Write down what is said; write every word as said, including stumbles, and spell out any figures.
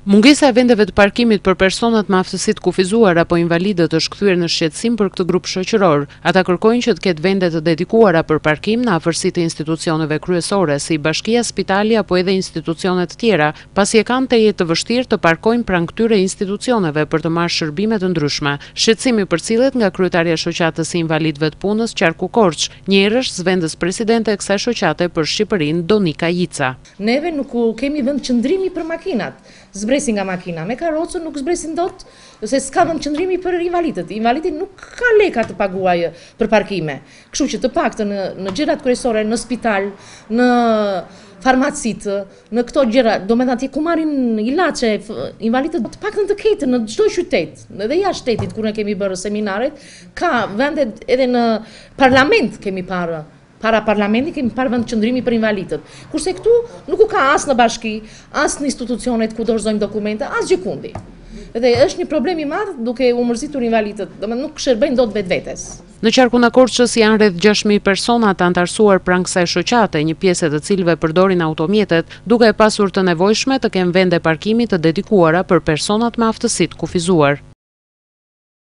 Mungesa e vendeve të parkimit për personat me aftësi të kufizuar apo invalidët është kthyer në shqetësim për këtë grup shoqëror. Ata kërkojnë që të ketë vende të dedikuara për parkim në afërsi të institucioneve kryesore si bashkia, spitali apo edhe institucione të tjera, pasi e kanë të jetë të vështirë të parkojnë pranë këtyre institucioneve për të marrë shërbime të ndryshme. Shqetësimi përcillet nga kryetaria e shoqatës së invalidëve të punës Qarku Korç, një herësh zëvendës presidente e kësaj shoqate për Shqipërinë Donika Jica. Neve nuk kemi vend qëndrimi për makinat. Zbresin nga makina, me karrocën nuk zbresin dot, se s'ka vend qëndrimi për invalidët. Invalidi nuk ka leka të paguajë për parkime. Kështu që të paktën në, në gjërat kryesore, në spital, në farmacitë, në këto gjëra, do me thënë ku marrin ilaçe, invalidët të paktën të ketë në çdo qytet, edhe jashtë shtetit kur ne kemi bërë seminaret, ka vende edhe në parlament kemi parë. Para parlamentit kemi parë vend qëndrimi për invalidët. Kurse këtu nuk u ka as në bashki, as në institucionet ku dorëzojmë dokumente, as gjikundi. Edhe është një problem i madh duke u mërzitur invalidët, domethënë nuk shërbejnë dot vetvetes. Në Qarkun e Korçës janë rreth gjashtë mijë persona të antarësuar pranë kësaj shoqate, një pjesë të cilëve përdorin automjetet, duke e pasur të nevojshme të kenë vende parkimi të dedikuara për personat me aftësi të kufizuar.